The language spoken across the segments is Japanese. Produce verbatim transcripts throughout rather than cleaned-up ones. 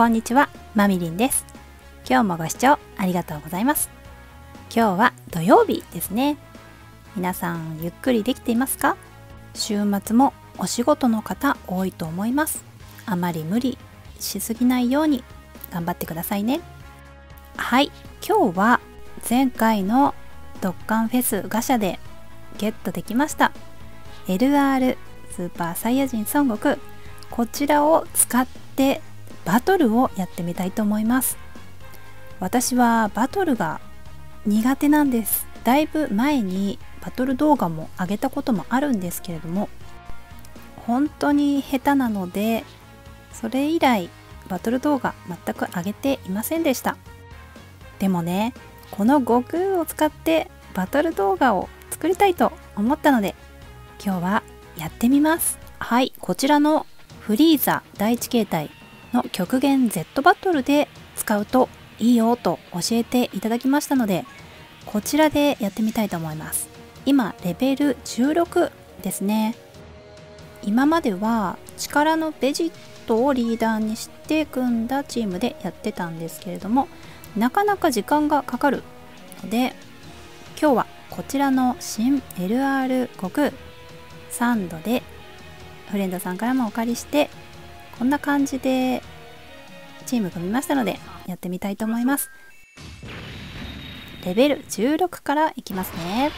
こんにちは、まみりんです。今日もご視聴ありがとうございます。今日は土曜日ですね。皆さんゆっくりできていますか？週末もお仕事の方多いと思います。あまり無理しすぎないように頑張ってくださいね。はい、今日は前回のドッカンフェスガシャでゲットできました エルアール スーパーサイヤ人孫悟空、こちらを使ってバトルをやってみたいと思います。私はバトルが苦手なんです。だいぶ前にバトル動画も上げたこともあるんですけれども、本当に下手なので、それ以来バトル動画全く上げていませんでした。でもね、この悟空を使ってバトル動画を作りたいと思ったので、今日はやってみます。はい、こちらのフリーザだいいち形態の極限 Z バトルで使うといいよと教えていただきましたので、こちらでやってみたいと思います。今レベルじゅうろくですね。今までは力のベジットをリーダーにして組んだチームでやってたんですけれども、なかなか時間がかかるので、今日はこちらの新 エルアール 悟空さんどでフレンドさんからもお借りして、こんな感じでチーム組みましたのでやってみたいと思います。レベルじゅうろくからいきますね。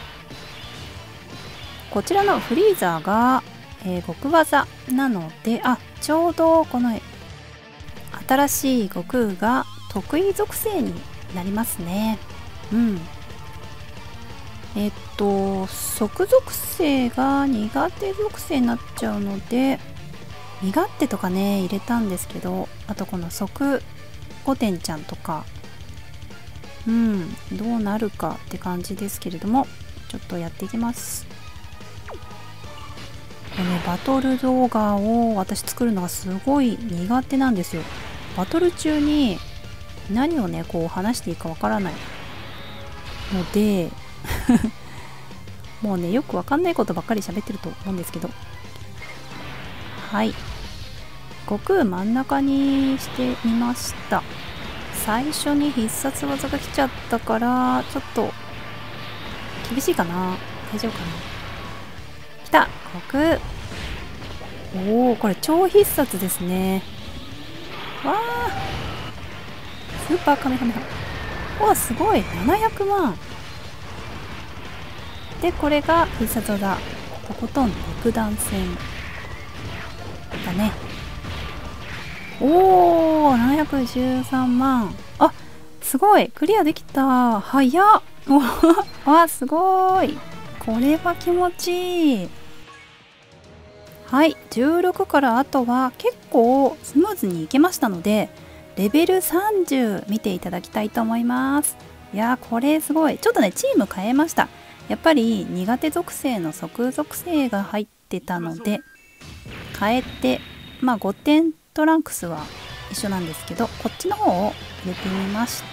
こちらのフリーザーが、えー、極技なので、あ、ちょうどこの新しい悟空が得意属性になりますね。うん。えっと即属性が苦手属性になっちゃうので、身勝手とかね入れたんですけど、あとこの即御殿ちゃんとか、うんどうなるかって感じですけれども、ちょっとやっていきます。これね、バトル動画を私作るのがすごい苦手なんですよ。バトル中に何をねこう話していいかわからないのでもうねよくわかんないことばっかり喋ってると思うんですけど、はい、悟空真ん中にしてみました。最初に必殺技が来ちゃったからちょっと厳しいかな。大丈夫かな。来た悟空。おお、これ超必殺ですね。わあ、スーパーカメハメハ。おお、すごい、ななひゃくまんで、これが必殺技、とことん肉弾戦だね。おお、ななひゃくじゅうさんまん。あ、すごいクリアできた。早っ。わ、すごい。これは気持ちいい。はい、じゅうろくからあとは結構スムーズにいけましたので、レベルさんじゅう見ていただきたいと思います。いやー、これすごい。ちょっとねチーム変えました。やっぱり苦手属性の即属性が入ってたので変えて、まあごてんトランクスは一緒なんですけど、こっちの方を入れてみました。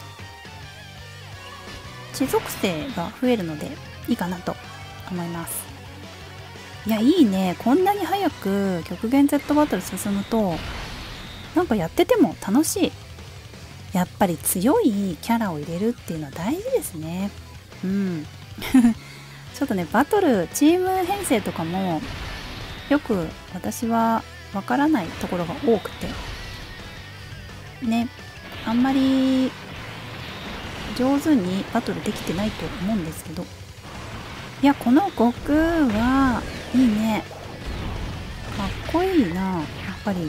地属性が増えるのでいいかなと思います。いや、いいね。こんなに早く極限 Z バトル進むとなんかやってても楽しい。やっぱり強いキャラを入れるっていうのは大事ですね。うんちょっとねバトルチーム編成とかもよく私はわからないところが多くてね、あんまり上手にバトルできてないと思うんですけど、いや、この悟空はいいね。かっこいいな。やっぱり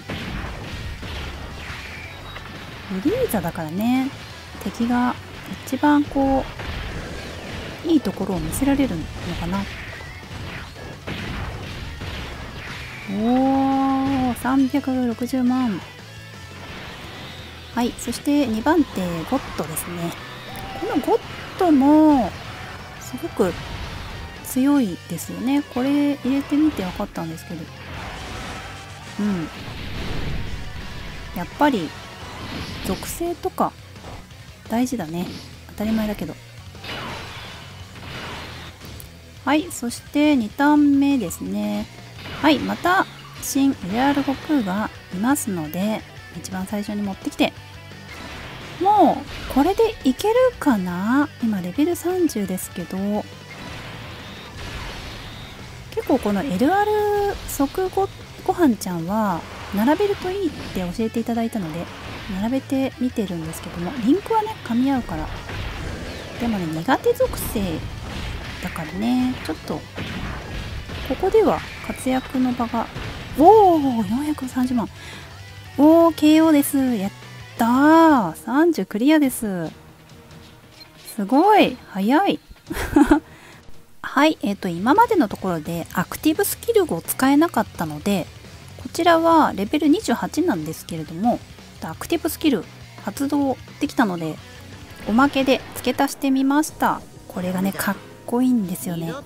フリーザだからね、敵が一番こういいところを見せられるのかな。おお、さんびゃくろくじゅうまん。はい、そしてにばん手ゴッドですね。このゴッドもすごく強いですよね。これ入れてみて分かったんですけど、うん、やっぱり属性とか大事だね。当たり前だけど。はい、そしてにターン目ですね。はい、また新 エルアール 悟空がいますので、 一番最初に持ってきて、もうこれでいけるかな。今レベルさんじゅうですけど、結構この エルアール 即ごごはんちゃんは並べるといいって教えていただいたので並べてみてるんですけども、リンクはね噛み合うから。でもね苦手属性だからね、ちょっとここでは活躍の場が。おおよんひゃくさんじゅうまん。おお ケーオー です。やったー、さんじゅうクリアです。すごい早いはい、えっと今までのところでアクティブスキルを使えなかったので、こちらはレベルにじゅうはちなんですけれども、アクティブスキル発動できたのでおまけで付け足してみました。これがねかっこいいんですよね。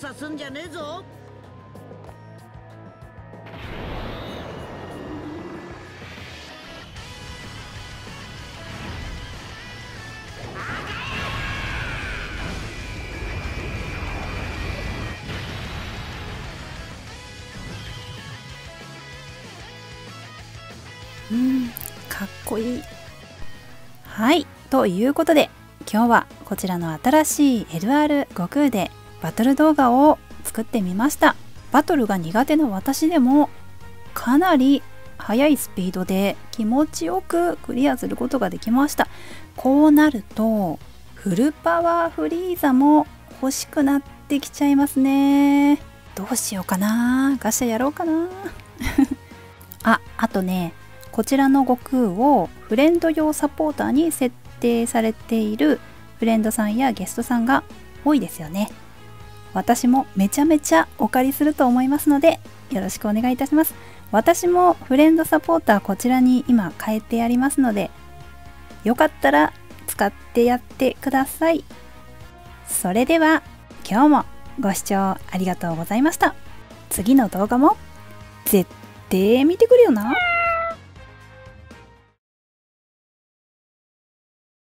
うん、かっこいい。はい、ということで今日はこちらの新しい エルアール 悟空でバトル動画を作ってみました。バトルが苦手な私でもかなり速いスピードで気持ちよくクリアすることができました。こうなるとフルパワーフリーザも欲しくなってきちゃいますね。どうしようかな、ガシャやろうかなあ、あとね、こちらの悟空をフレンド用サポーターに設定されているフレンドさんやゲストさんが多いですよね。私もめちゃめちゃお借りすると思いますのでよろしくお願いいたします。私もフレンドサポーターこちらに今変えてありますので、よかったら使ってやってください。それでは今日もご視聴ありがとうございました。次の動画も絶対見てくれよな。